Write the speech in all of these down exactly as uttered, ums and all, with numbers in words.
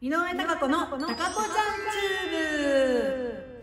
井上貴子の貴子ちゃんチューブ。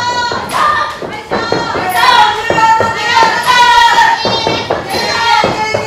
はい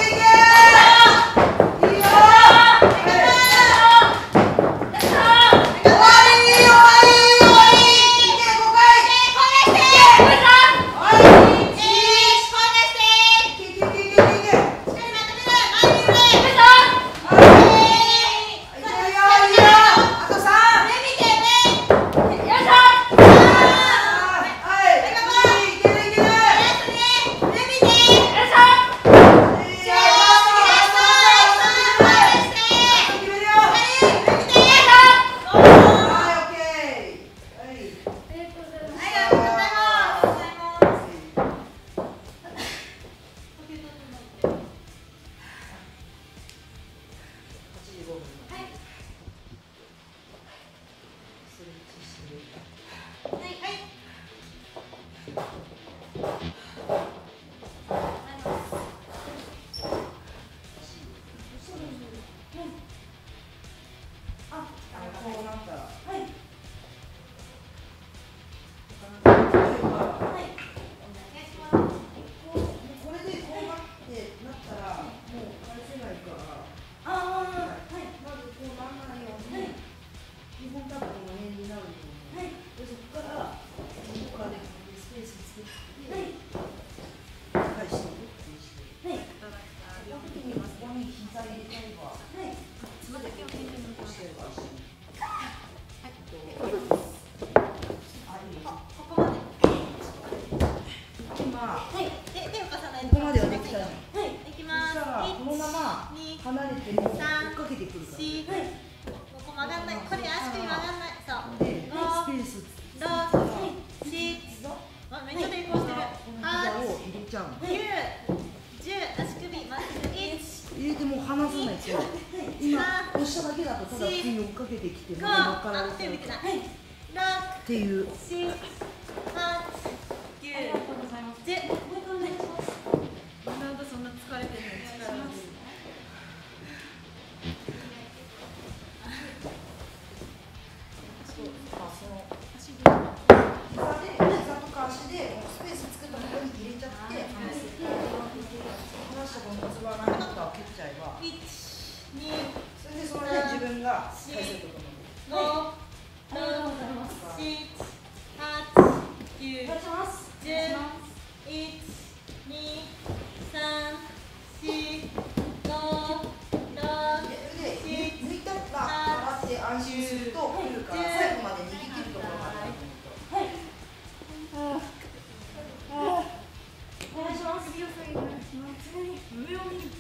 ちゃうの。 きゅう、じゅう、足首まっすぐ、いち、 入れてもう離さないと。今押しただけだとただ普通に追っかけてきて、まだ乗っかられちゃうからっていう。 ろく、し、はち、きゅう、じゅう。なんでそんな疲れてるの？力が。 安心すると来るから最後まで逃げ切るところまで。はい。お願いします。上を見る。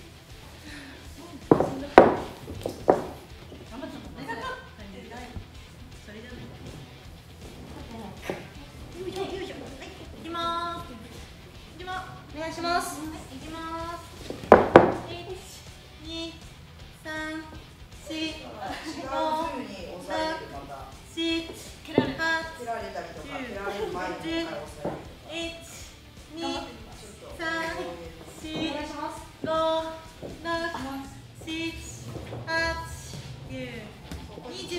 お願いします。いきます。一、二、三、四、五、六、七、八、九、十、一、二、三、四、五、六、七、八、九、二十。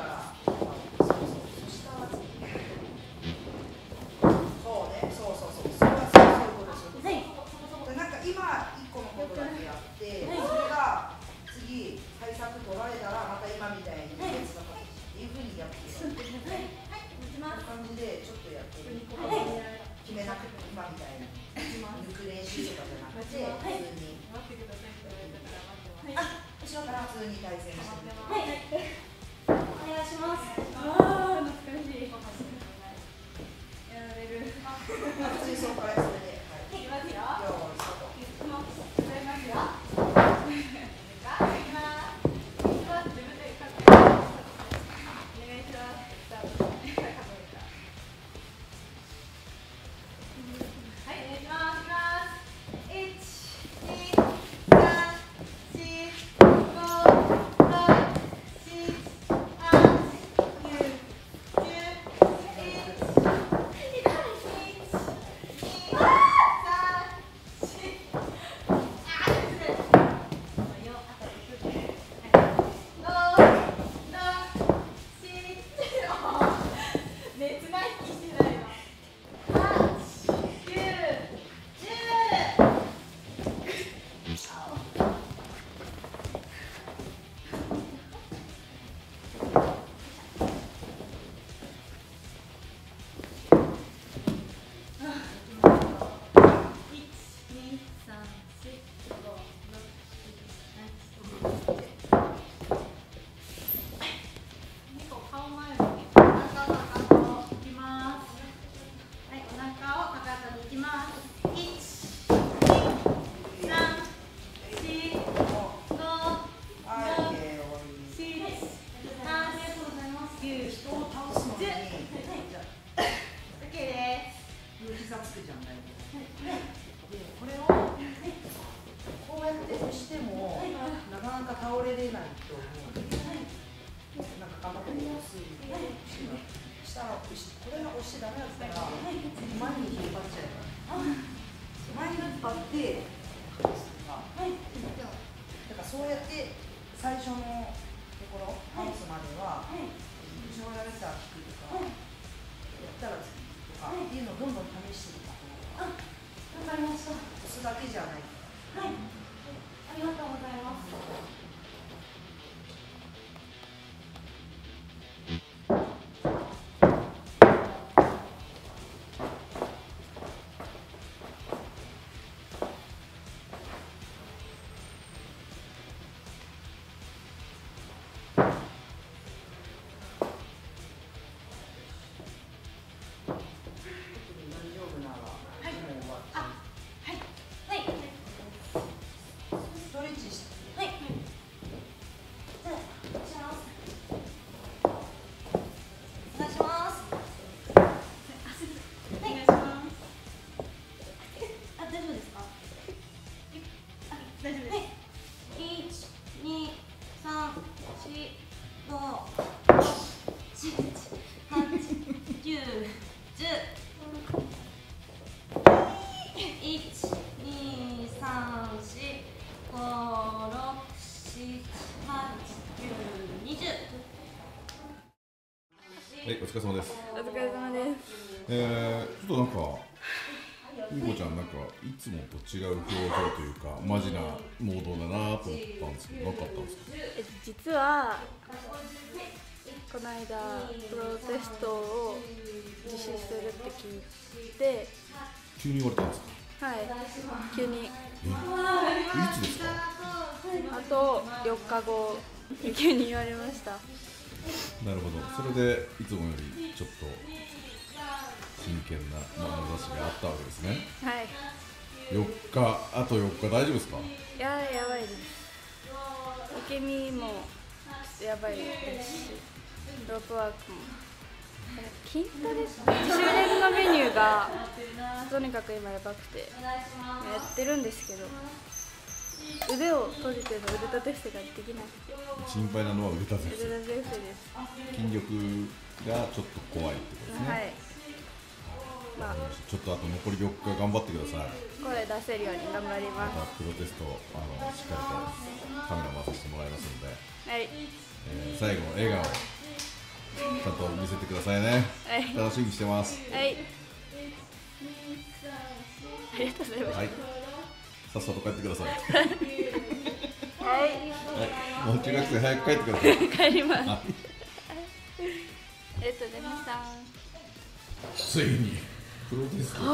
決めなくて今みたいに抜く練習とかじゃなくて普通にあ、後ろから普通に対戦してみて。はい、お願いします。ああ、懐かしい。やられる。普通にそこからそれで。はい、いきますよ。よーい、スタート。いきますよ。最初のところ、ハウスまでは、後ろられたら引くとか、やったら次とかっていうのをどんどん試していった方が。わかりました。押すだけじゃないから。はい。ありがとうございます。 じゅう、いち、に、さん、よん、ご、ろく、しち、はち、きゅう、にじゅう。 はい、お疲れ様です。 お疲れ様です。 えー、ちょっとなんか、みこちゃん、なんかいつもと違う表情というか、マジなモードだなと思ったんですけど、何かあったんですか？ え実はこの間プロテストを実施するって聞いて、 急に言われたんですか？ はい、急に。 え、いつですか？ あとよっかご、急に言われました。 なるほど、それでいつもよりちょっと真剣な眼差しがあったわけですね。 はい。 よっか、あとよっか大丈夫ですか？ いややばいです。受け身もやばいですし、ロープワークも筋トレ自主練のメニューがとにかく今やばくてやってるんですけど、腕を閉じての腕立て伏せができなくて。 心配なのは腕立て伏せ。 腕立て伏せです。 筋力がちょっと怖いってことですね。 はい。まあ、 ちょっとあと残りよっか頑張ってください。 声出せるように頑張りま。 ますたプロテストあのしっかりとカメラ回させてもらいますので、 はい。 えー、最後の笑顔ちゃんと見せてくださいね。 はい。 楽しみにしてます。 はい。ありがとうございます。 はい。さっさと帰ってください。 はい。 はい。もう中学生早く帰ってください。 帰ります。 はい、 ありがとうございました。 ついにプロテスト。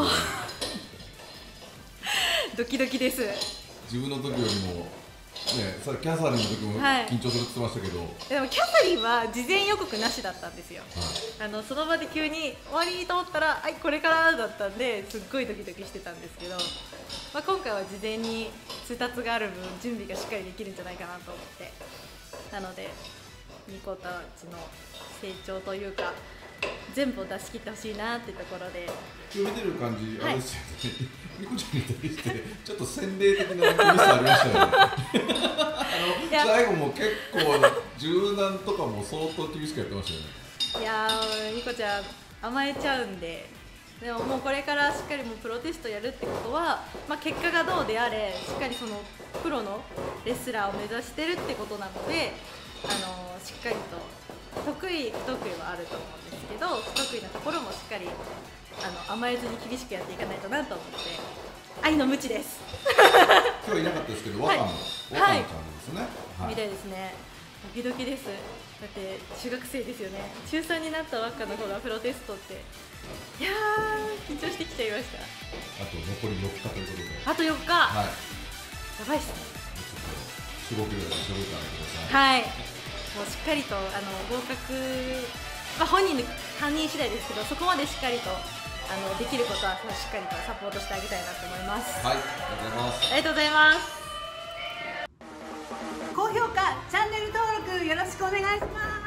ドキドキです。 自分の時よりもね、さキャサリンの時も緊張するって言ってましたけど、はい、 でもキャサリンは事前予告なしだったんですよ。はい、あのその場で急に終わりと思ったら、はいこれからだったんですっごいドキドキしてたんですけど、まあ、今回は事前に通達がある分準備がしっかりできるんじゃないかなと思って、なのでニコたちの成長というか全部を出し切ってほしいなってところで、 今日見てる感じ、はい、あれですよね、ニコちゃんに対してちょっと洗礼的なミスありましたよね。あの最後も結構柔軟とかも相当厳しくやってましたよね。 いやーニコちゃん甘えちゃうんで、でももうこれからしっかりもうプロテストやるってことは、まあ、結果がどうであれしっかりそのプロのレスラーを目指してるってことなので、あのー、しっかりと得意不得意はあると思うんですけど、不得意なところもしっかりあの甘えずに厳しくやっていかないとなと思って愛の無知です。 今日いなかったですけど、若野、若野ちゃんですね。 はい、みたいですね。ドキドキです。だって中学生ですよね。中さんになった若の方がプロテストって、いやー緊張してきちゃいました。 あと残りよっかということで。 あとよっか。はい。やばいっすね。 ちょっとよん、ごキロで絞ってあげてください。 はい。もうしっかりとあの合格、まあ、本人の担任次第ですけど、そこまでしっかりとあのできることはしっかりとサポートしてあげたいなと思います。 はい、ありがとうございます。 ありがとうございます。 高評価、チャンネル登録よろしくお願いします。